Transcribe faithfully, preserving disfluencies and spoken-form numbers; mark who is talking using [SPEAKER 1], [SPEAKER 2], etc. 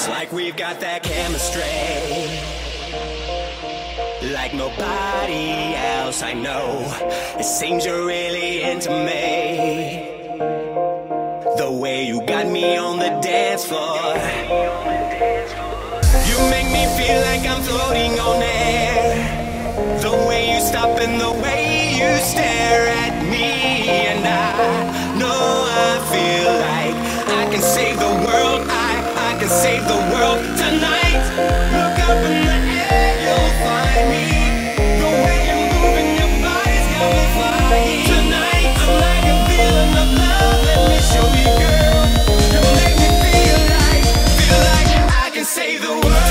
[SPEAKER 1] like we've got that chemistry, like nobody else I know. It seems you're really into me, the way you got me on the dance floor. You make me feel like I'm floating on air, the way you stop and the way you stare at me. And I know I feel like I can save the world, I, I can save the world tonight. Look up in the air, you'll find me, the way you're moving, your body's got me flying. Tonight I'm like a feeling of love, let me show you, girl. You make me feel like, feel like I can save the world.